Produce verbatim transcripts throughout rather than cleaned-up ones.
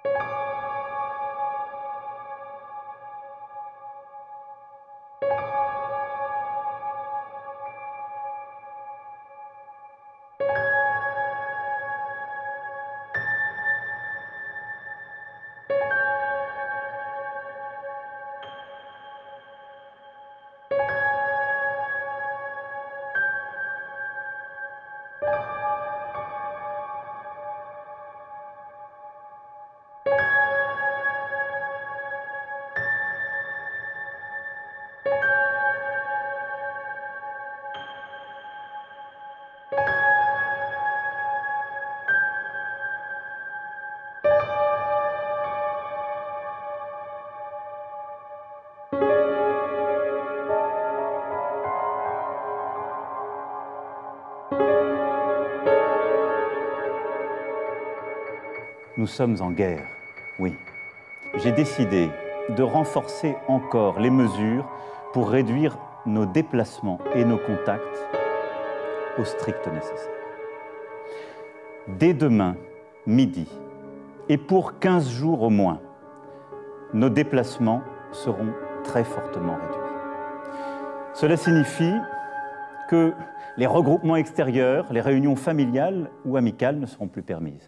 Nous sommes en guerre, oui. J'ai décidé de renforcer encore les mesures pour réduire nos déplacements et nos contacts au strict nécessaire. Dès demain, midi, et pour quinze jours au moins, nos déplacements seront très fortement réduits. Cela signifie que les regroupements extérieurs, les réunions familiales ou amicales ne seront plus permises.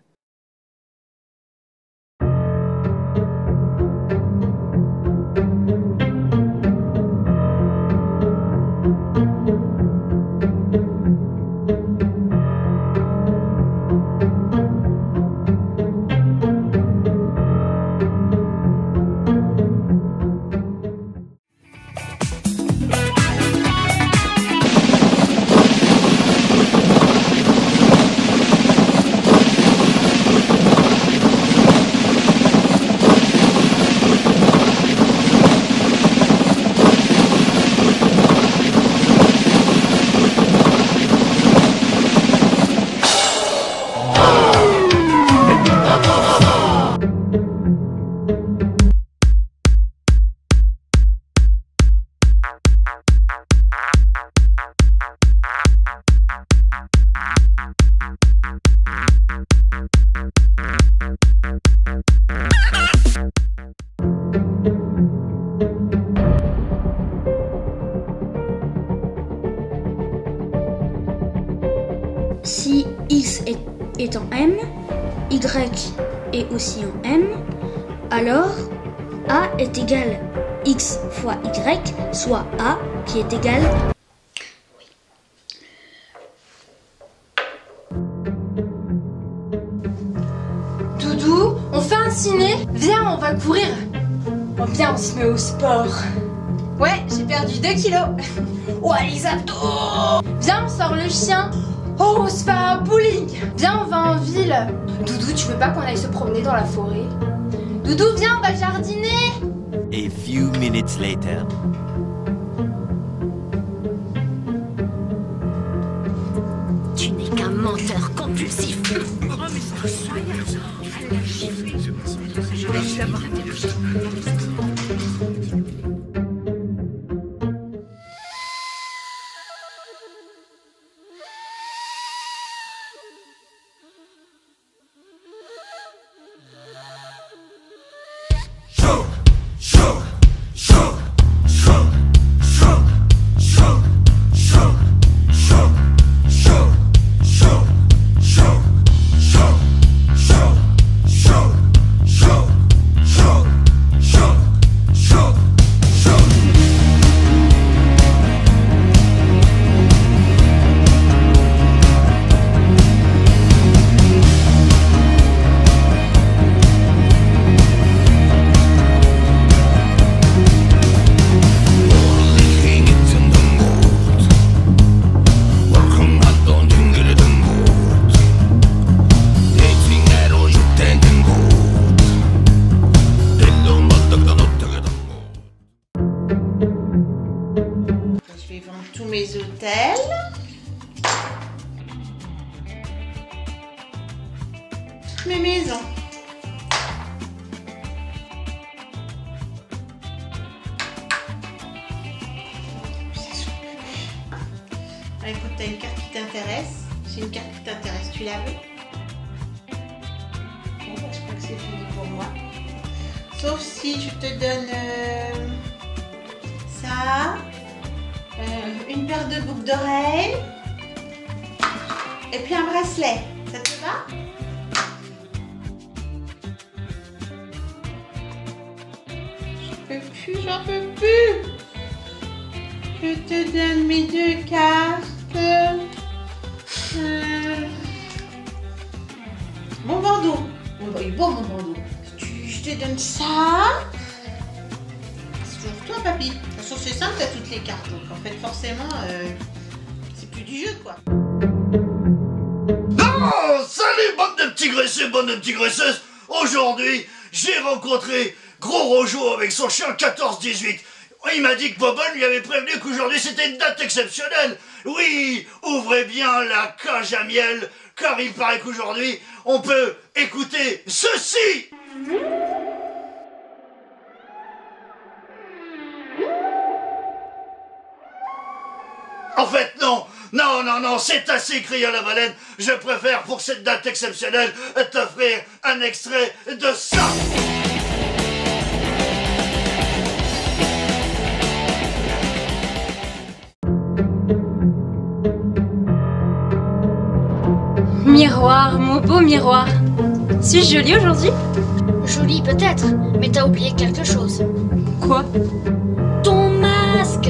Si X est, est en M, Y est aussi en M, alors A est égal X fois Y, soit A qui est égal... Oui. Doudou, on fait un ciné? Viens, on va courir. Oh bien, on se met au sport. Ouais, j'ai perdu deux kilos. Ouais, les abdos. Viens, on sort le chien. Oh, on se fait un bowling. Viens, on va en ville. Doudou, tu veux pas qu'on aille se promener dans la forêt? Doudou, viens, on va jardiner. A few minutes later. Tu n'es qu'un menteur compulsif. Tous mes hôtels. Toutes mes maisons. Ah, écoute, t'as une carte qui t'intéresse. C'est une carte qui t'intéresse, tu la veux? Bon, bah, je crois que c'est fini pour moi. Sauf si je te donne euh, ça, euh, une paire de boucles d'oreilles et puis un bracelet. Ça te va? J'en peux plus, j'en peux plus. Je te donne mes deux cartes. Euh, mon bandeau. Oh, il est beau mon bandeau. Tu- Je te donne ça. C'est toujours toi, papy. De toute façon, c'est simple, t'as toutes les cartes. Donc en fait, forcément, euh, c'est plus du jeu, quoi. Oh, salut, bande de petits graisseux, bande de petits graisseuses. Aujourd'hui, j'ai rencontré Gros Rojo avec son chien quatorze dix-huit. Il m'a dit que Bobon lui avait prévenu qu'aujourd'hui c'était une date exceptionnelle. Oui, ouvrez bien la cage à miel, car il paraît qu'aujourd'hui, on peut écouter ceci. En fait, non, non, non, non, c'est assez crié à la baleine. Je préfère, pour cette date exceptionnelle, t'offrir un extrait de ça. Miroir, mon beau miroir. Suis-je jolie aujourd'hui? Jolie peut-être, mais t'as oublié quelque chose. Quoi? Ton masque!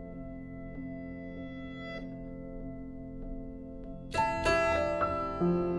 Thank you.